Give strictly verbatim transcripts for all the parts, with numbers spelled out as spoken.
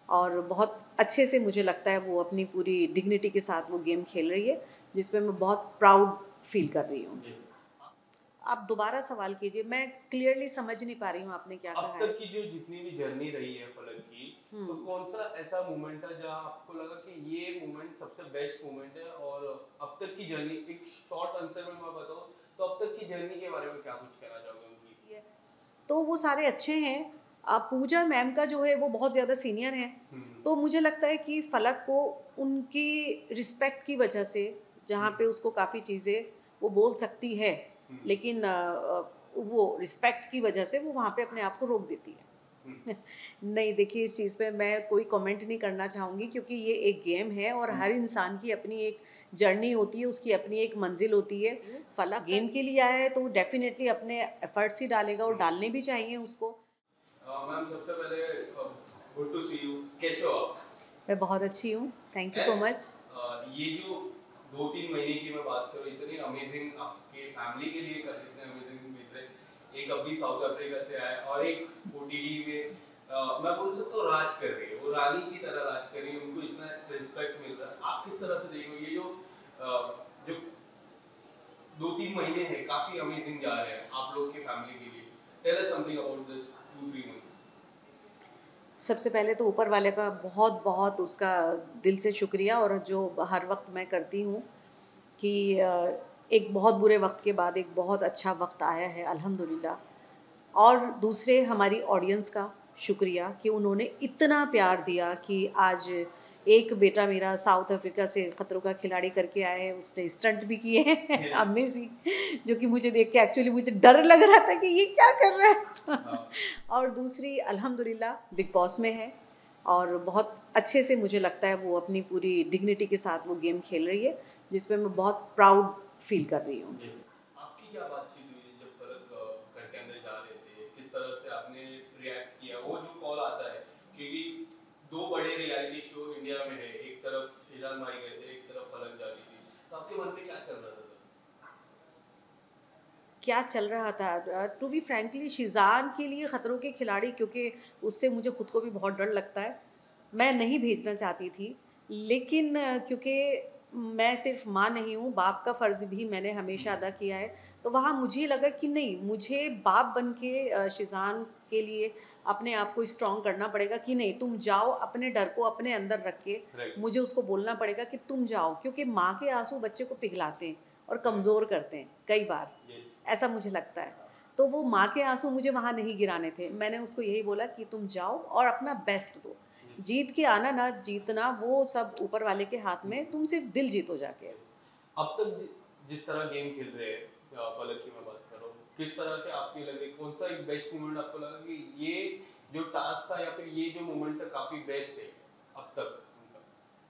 और बहुत अच्छे से मुझे लगता है वो अपनी पूरी डिग्निटी के साथ वो गेम खेल रही है, जिसमें मैं बहुत प्राउड फील कर रही हूँ। आप दोबारा सवाल कीजिए, मैं क्लियरली समझ नहीं पा रही हूँ आपने क्या अब कहा है। तक की जो जितनी भी जर्नी रही है फलक की, तो हम्म कौन सा ऐसा मोमेंट था जहां आपको लगा कि ये मोमेंट सबसे बेस्ट मोमेंट है? और अब तक की जर्नी, एक शॉर्ट आंसर में मैं बताऊं तो अब तक की जर्नी के बारे में क्या कुछ कहना चाहोगे उनकी? ये- तो वो सारे अच्छे हैं। आप पूजा मैम का जो है वो बहुत ज़्यादा सीनियर है, हम्म तो मुझे लगता है कि फलक को उनकी रिस्पेक्ट की वजह से, जहाँ पे हम्म उसको काफ़ी चीज़ें वो बोल सकती है, हम्म लेकिन अ, अ, वो रिस्पेक्ट की वजह से वो वहाँ पे अपने आप को रोक देती है। हम्म नहीं, देखिए, इस चीज़ पे मैं कोई कमेंट नहीं करना चाहूँगी, क्योंकि ये एक गेम है और हर इंसान की अपनी एक जर्नी होती है, उसकी अपनी एक मंजिल होती है। फलक गेम के लिए आया है तो डेफिनेटली अपने एफर्ट्स ही डालेगा और डालने भी चाहिए उसको। मैम, सबसे पहले गुड टू सी यू। कैसे हो आप? मैं बहुत अच्छी हूँ, thank you so And, much. uh, ये जो दो तीन महीने की मैं बात करूँ, इतनी अमेजिंग आपके फैमिली के लिए कर इतने अमेजिंग बीत रहे। एक अभी साउथ अफ्रीका से आया और एक ओटीडी में uh, मैं बोल सकता हूँ राज कर रही है, वो रानी की तरह राज कर रही है, उनको इतना रिस्पेक्ट मिल रहा है। आप किस तरह से देखो ये जो uh, जो दो तीन महीने हैं काफी अमेजिंग जा रहे हैं आप लोग की फैमिली के लिए? Tell us something about this two three months. सबसे पहले तो ऊपर वाले का बहुत बहुत उसका दिल से शुक्रिया, और जो हर वक्त मैं करती हूँ कि अ, एक बहुत बुरे वक्त के बाद एक बहुत अच्छा वक्त आया है, अल्हम्दुलिल्लाह। और दूसरे हमारी ऑडियंस का शुक्रिया कि उन्होंने इतना प्यार दिया कि आज एक बेटा मेरा साउथ अफ्रीका से खतरों का खिलाड़ी करके आया है, उसने स्टंट भी किए हैं Yes. अमेजिंग, जो कि मुझे देख के एक्चुअली मुझे डर लग रहा था कि ये क्या कर रहा है हाँ। और दूसरी अल्हम्दुलिल्लाह बिग बॉस में है, और बहुत अच्छे से मुझे लगता है वो अपनी पूरी डिग्निटी के साथ वो गेम खेल रही है, जिसमें मैं बहुत प्राउड फील कर रही हूँ। Yes. आपकी क्या बातचीत हुई जब फलक अ, घर के अंदर जा रहे थे? किस तरह से आपने रिएक्ट किया? वो जो कॉल आता है, क्योंकि दो बड़े रियलिटी शो इंडिया में है, एक तरफ शीजान मारी गए थे, एक तरफ फलक जा रही थी, तो आपके मन में क्या चल रहा था तब? क्या चल रहा था? टू बी फ्रैंकली, शिज़ान के लिए ख़तरों के खिलाड़ी, क्योंकि उससे मुझे खुद को भी बहुत डर लगता है, मैं नहीं भेजना चाहती थी। लेकिन अ, क्योंकि मैं सिर्फ माँ नहीं हूँ, बाप का फ़र्ज़ भी मैंने हमेशा अदा किया है, तो वहाँ मुझे लगा कि नहीं, मुझे बाप बन के अ, शिज़ान के लिए अपने आप को स्ट्रॉन्ग करना पड़ेगा कि नहीं, तुम जाओ, अपने डर को अपने अंदर रख के राइट। मुझे उसको बोलना पड़ेगा कि तुम जाओ, क्योंकि माँ के आंसू बच्चे को पिघलाते हैं और कमज़ोर करते हैं कई बार, यस। ऐसा मुझे लगता है। तो वो माँ के आंसू मुझे वहाँ नहीं गिराने थे, मैंने उसको यही बोला कि तुम जाओ और अपना बेस्ट दो, जीत के आना ना जीतना वो सब ऊपर वाले के हाथ में, तुम सिर्फ दिल जीतो जाके। अब तक जि, जिस तरह गेम खेल रहे हैं, अ, फलक की मैं बात कर रहा हूँ, किस तरह के आपके लगे, कौन सा एक बेस्ट मोमेंट आपको लगा कि ये जो टास्क था या फिर ये जो मोमेंट था काफी बेस्ट है अब तक उनका?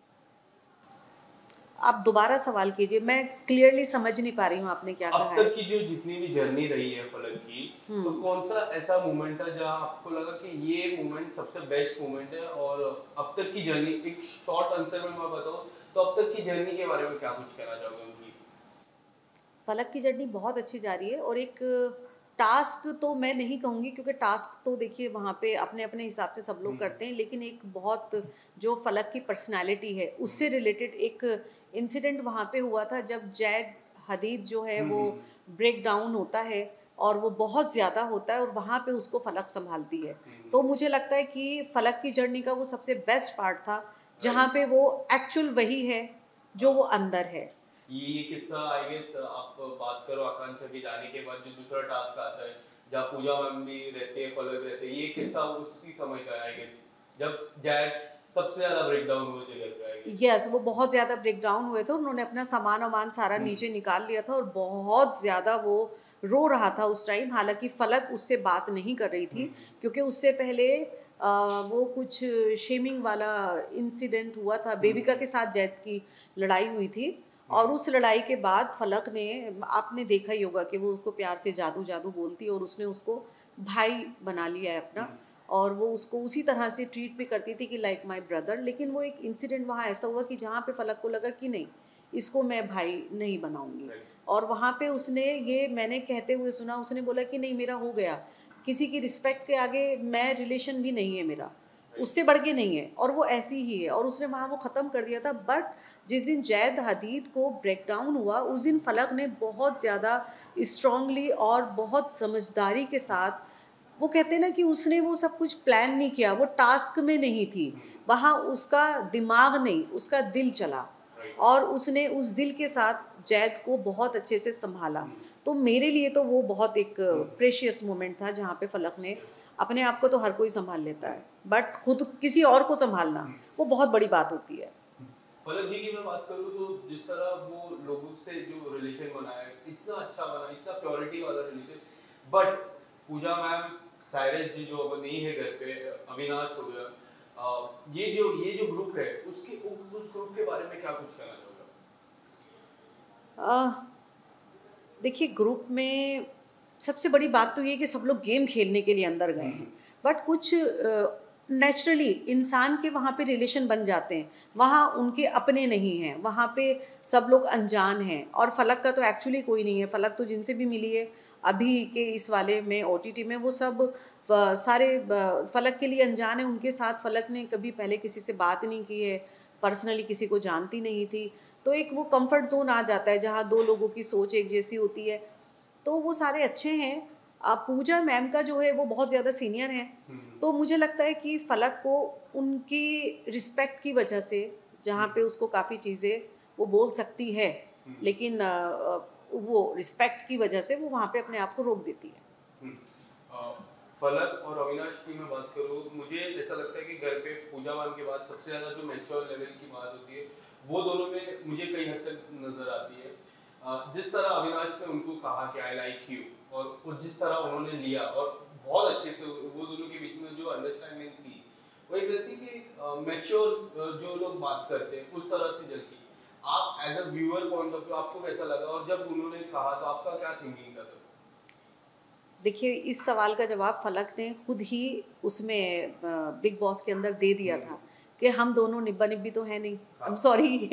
आप दोबारा सवाल कीजिए, मैं क्लियरली समझ नहीं पा रही हूँ आपने क्या अब कहा है। तक की जो जितनी भी जर्नी रही है फलक की, तो हम्म कौन सा ऐसा मोमेंट था जहां आपको लगा कि ये मोमेंट सबसे बेस्ट मोमेंट है? और अब तक की जर्नी, एक शॉर्ट आंसर में मैं बताऊं तो अब तक की जर्नी के बारे में क्या कुछ कहना चाहोगे उनकी? फलक की जर्नी बहुत अच्छी जा रही है, और एक टास्क तो मैं नहीं कहूँगी, क्योंकि टास्क तो देखिए वहाँ पे अपने अपने हिसाब से सब लोग करते हैं, लेकिन एक बहुत जो फलक की पर्सनालिटी है उससे रिलेटेड एक इंसिडेंट वहाँ पे हुआ था, जब जैद हदीद जो है वो ब्रेक डाउन होता है और वो बहुत ज़्यादा होता है, और वहाँ पे उसको फलक संभालती है। तो मुझे लगता है कि फलक की जर्नी का वो सबसे बेस्ट पार्ट था, जहाँ पे वो एक्चुअल वही है जो वो अंदर है। ये ये किस्सा आई गेस आप बात करो आकांक्षा के जाने के बाद जो दूसरा टास्क आता है जहाँ पूजा मैम भी रहते हैं, फलक रहते हैं, ये किस्सा उसी समय का आई गेस जब जैक सबसे ज्यादा ब्रेकडाउन हुए थे घर पे आई गेस। यस, वो बहुत ज़्यादा ब्रेक डाउन हुए थे, उन्होंने अपना सामान वामान सारा नीचे निकाल लिया था और बहुत ज़्यादा वो रो रहा था उस टाइम। हालांकि फलक उससे बात नहीं कर रही थी, क्योंकि उससे पहले आ, वो कुछ शेमिंग वाला इंसिडेंट हुआ था, बेबिका के साथ जैद की लड़ाई हुई थी, और उस लड़ाई के बाद फलक ने, आपने देखा ही होगा कि वो उसको प्यार से जादू जादू बोलती, और उसने उसको भाई बना लिया है अपना, और वो उसको उसी तरह से ट्रीट भी करती थी कि लाइक माय ब्रदर। लेकिन वो एक इंसिडेंट वहाँ ऐसा हुआ कि जहाँ पे फलक को लगा कि नहीं, इसको मैं भाई नहीं बनाऊंगी, और वहाँ पे उसने, ये मैंने कहते हुए सुना, उसने बोला कि नहीं, मेरा हो गया, किसी की रिस्पेक्ट के आगे मैं रिलेशन भी नहीं है मेरा, उससे बढ़ के नहीं है, और वो ऐसी ही है, और उसने वहाँ वो ख़त्म कर दिया था। बट जिस दिन जैद हदीद को ब्रेक डाउन हुआ, उस दिन फलक ने बहुत ज़्यादा स्ट्रांगली और बहुत समझदारी के साथ, वो कहते हैं ना कि उसने वो सब कुछ प्लान नहीं किया, वो टास्क में नहीं थी, वहाँ उसका दिमाग नहीं, उसका दिल चला, और उसने उस दिल के साथ जैद को बहुत अच्छे से संभाला। तो मेरे लिए तो वो बहुत एक प्रेशियस मोमेंट था, जहाँ पे फलक ने, अपने आप को तो हर कोई संभाल लेता है, बट खुद किसी और को संभालना वो बहुत बड़ी बात होती है। फलक जी की मैं बात करूँ तो जिस तरह वो लोगों से जो रिलेशन बनाया, इतना अच्छा बना, इतना प्योरिटी वाला relation, but Pooja ma'am, Cyrus ji जो अब नहीं है घर पे, अविनाश हो गया, ये जो ये जो ग्रुप है, उसके उस ग्रुप के बारे में क्या कुछ कहना चाहोगे? देखिए, ग्रुप में सबसे बड़ी बात तो ये कि सब लोग गेम खेलने के लिए अंदर गए हैं, बट कुछ नेचुरली इंसान के वहाँ पे रिलेशन बन जाते हैं, वहाँ उनके अपने नहीं हैं, वहाँ पे सब लोग अनजान हैं। और फलक का तो एक्चुअली कोई नहीं है, फलक तो जिनसे भी मिली है अभी के इस वाले में ओटीटी में, वो सब फ- सारे ब- फलक के लिए अनजान है। उनके साथ फलक ने कभी पहले किसी से बात नहीं की है, पर्सनली किसी को जानती नहीं थी, तो एक वो कंफर्ट जोन आ जाता है जहाँ दो लोगों की सोच एक जैसी होती है, तो वो सारे अच्छे हैं। अब पूजा मैम का जो है वो बहुत ज़्यादा सीनियर हैं, तो मुझे लगता है कि फलक को उनकी रिस्पेक्ट की वजह से, जहाँ पे उसको काफ़ी चीज़ें वो बोल सकती है, लेकिन अ, अ, वो रिस्पेक्ट की वजह से वो वहाँ पे अपने आप को रोक देती है। फलक और अविनाश की मैं बात करूँ, मुझे ऐसा लगता है कि घर पे पूजा मैम के बाद सबसे ज़्यादा जो मैच्योर लेवल की बात होती है, वो दोनों में मुझे कई हद तक नजर आती है। अ, जिस तरह अविनाश ने उनको कहा कि आई लाइक यू, और वो जिस तरह उन्होंने लिया, और बहुत अच्छे से वो दोनों के बीच में जो अंडरस्टैंडिंग थी, वो एक रहती कि मैच्योर जो लोग बात करते हैं उस तरह से जल्दी। आप as a viewer point of view आपको कैसा लगा, और जब उन्होंने कहा तो आपका क्या थिंकिंग था? देखिए, इस सवाल का जवाब फलक ने खुद ही उसमें बिग बॉस के अंदर दे दिया था कि हम दोनों निब्बा निब्बी तो है नहीं, आई एम सॉरी,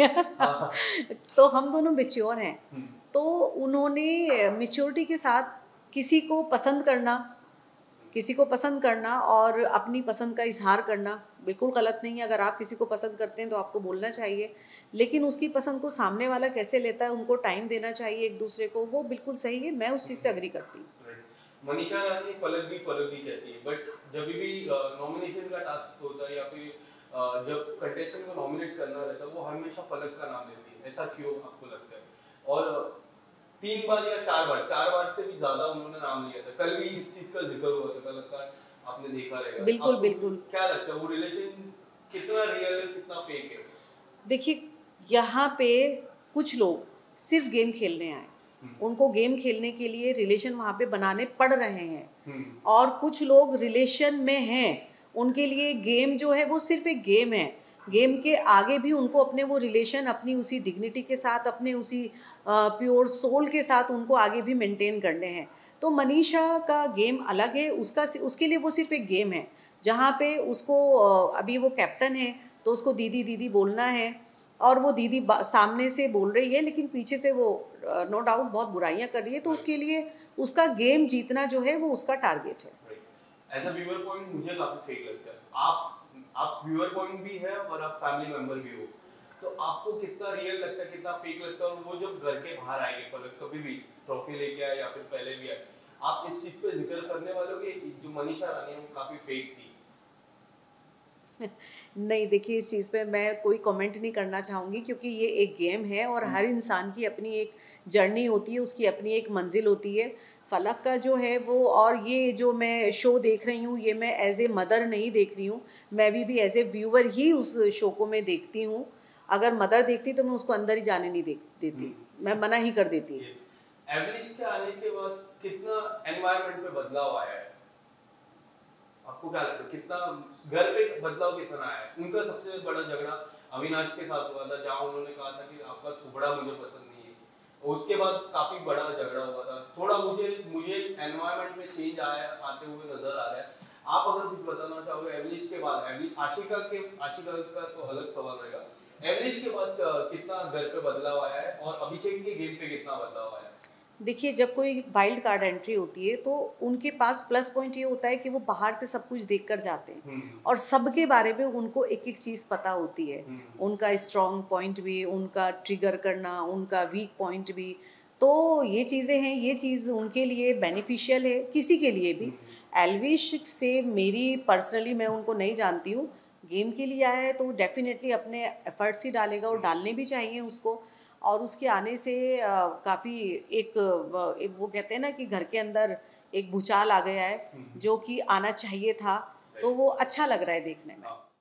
तो हम दोनों मेच्योर हैं। तो उन्होंने मेच्योरिटी के साथ किसी को पसंद करना, किसी को पसंद करना और अपनी पसंद का इजहार करना बिल्कुल गलत नहीं है। अगर आप किसी को पसंद करते हैं तो आपको बोलना चाहिए, लेकिन उसकी पसंद को सामने वाला कैसे लेता है, उनको टाइम देना चाहिए एक दूसरे को, वो बिल्कुल सही है, मैं उस चीज़ से अग्री करती हूँ। मनीषा रानी फलक भी फलक भी कहती है, बट जब भी नॉमिनेशन का टास्क होता है या फिर uh, जब कंटेस्टेंट को नॉमिनेट करना रहता है, वो हमेशा फलक का नाम लेती है, ऐसा क्यों आपको लगता है? और तीन बार या चार बार चार बार से भी ज्यादा उन्होंने नाम लिया था, कल भी इस चीज का जिक्र हुआ था, फलक का आपने देखा रहेगा। बिल्कुल बिल्कुल। क्या लगता है वो रिलेशन कितना रियल है, कितना फेक है? देखिए, यहाँ पे कुछ लोग सिर्फ गेम खेलने आए, उनको गेम खेलने के लिए रिलेशन वहाँ पे बनाने पड़ रहे हैं, और कुछ लोग रिलेशन में हैं, उनके लिए गेम जो है वो सिर्फ एक गेम है, गेम के आगे भी उनको अपने वो रिलेशन अपनी उसी डिग्निटी के साथ, अपने उसी प्योर सोल के साथ उनको आगे भी मेंटेन करने हैं। तो मनीषा का गेम अलग है, उसका उसके लिए वो सिर्फ एक गेम है, जहाँ पे उसको अभी वो कैप्टन है तो उसको दीदी दीदी बोलना है, और वो दीदी सामने से बोल रही है लेकिन पीछे से वो नो डाउट बहुत बुराइयां कर रही है, तो उसके लिए उसका गेम जीतना जो है वो उसका टारगेट है। एज अ व्यूअर पॉइंट मुझे काफी फेक लगता है। आप आप व्यूअर पॉइंट भी है और आप फैमिली मेंबर भी हो, तो आपको कितना रियल लगता है, कितना फेक लगता है? और वो जब घर के बाहर आएंगे, फलक कभी भी ट्रॉफी लेके आए या फिर पहले भी आए, आप इस चीज पे जिक्र करने वालों कि जो मनीषा रानी है वो काफी फेक थी? नहीं, देखिए, इस चीज़ पे मैं कोई कमेंट नहीं करना चाहूँगी, क्योंकि ये एक गेम है और हर इंसान की अपनी एक जर्नी होती है, उसकी अपनी एक मंजिल होती है। फलक का जो है वो, और ये जो मैं शो देख रही हूँ, ये मैं एज ए मदर नहीं देख रही हूँ, मैं भी भी एज ए व्यूअर ही उस शो को मैं देखती हूँ। अगर मदर देखती तो मैं उसको अंदर ही जाने नहीं दे, देती, मैं मना ही कर देती। एवरेज के आने के बाद कितना एनवायरनमेंट पे बदलाव आया है, आपको क्या लगता है? कितना घर पे बदलाव कितना आया है? उनका सबसे बड़ा झगड़ा अविनाश के साथ हुआ था, जहां उन्होंने कहा था कि आपका थुबड़ा मुझे पसंद नहीं है, और उसके बाद काफी बड़ा झगड़ा हुआ था। थोड़ा मुझे मुझे एनवायरनमेंट में चेंज आया आते हुए नजर आ रहा है। आप अगर कुछ बताना चाहोगे एवरेज के बाद, एवरेज आशिका के आशिका का तो अलग सवाल रहेगा, एवरेज के बाद कितना घर पे बदलाव आया है और अभिषेक के गेम पे कितना बदलाव आया है? देखिए, जब कोई वाइल्ड कार्ड एंट्री होती है तो उनके पास प्लस पॉइंट ये होता है कि वो बाहर से सब कुछ देख कर जाते हैं हम्म, और सबके बारे में उनको एक एक चीज़ पता होती है। हम्म, उनका स्ट्रॉन्ग पॉइंट भी, उनका ट्रिगर करना, उनका वीक पॉइंट भी। तो ये चीज़ें हैं, ये चीज़ उनके लिए बेनिफिशियल है, किसी के लिए भी। हम्म, एल्विश से मेरी पर्सनली, मैं उनको नहीं जानती हूँ। गेम के लिए आया है तो डेफिनेटली अपने एफर्ट्स ही डालेगा और हम्म, डालने भी चाहिए उसको। और उसके आने से अ, काफ़ी एक व एक वो कहते हैं ना कि घर के अंदर एक भूचाल आ गया है, हम्म, जो कि आना चाहिए था, तो राइट, वो अच्छा लग रहा है देखने में। हाँ।